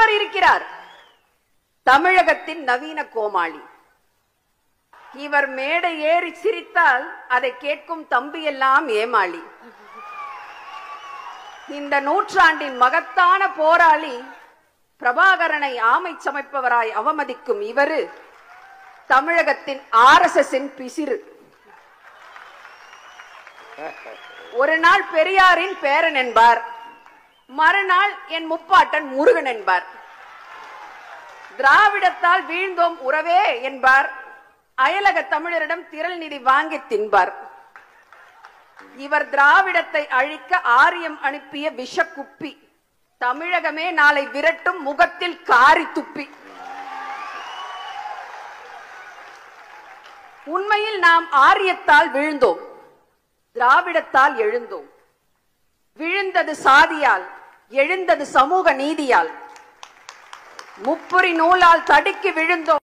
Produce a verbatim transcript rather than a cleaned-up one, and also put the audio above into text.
ஒருவர் இருக்கிறார், தமிழகத்தின் நவீன கோமாளி. இவர் மேடை ஏறி சிரித்தால் அதை கேட்கும் தம்பி எல்லாம் ஏமாளி. இந்த நூற்றாண்டின் மகத்தான போராளி பிரபாகரனை ஆமை சமைப்பவராய் அவமதிக்கும் இவரு தமிழகத்தின் ஆர் எஸ் எஸ் பிசிறு. ஒரு நாள் பெரியாரின் பேரன் என்பார், மறுநாள் என் முப்பாட்டன் முருகன் என்பார். திராவிடத்தால் வீழ்ந்தோம் உறவே என்பார், அயலக தமிழரிடம் திரள் நிதி வாங்கி தின்பார். இவர் திராவிடத்தை அழிக்க ஆரியம் அனுப்பிய விஷக்குப்பி. தமிழகமே நாளை விரட்டும் முகத்தில் காரி துப்பி. உண்மையில் நாம் ஆரியத்தால் விழுந்தோம், திராவிடத்தால் எழுந்தோம். விழுந்தது சாதியால், எழுந்தது சமூக நீதியால். முப்புரி நூலால் தடுக்கி விழுந்தோம்.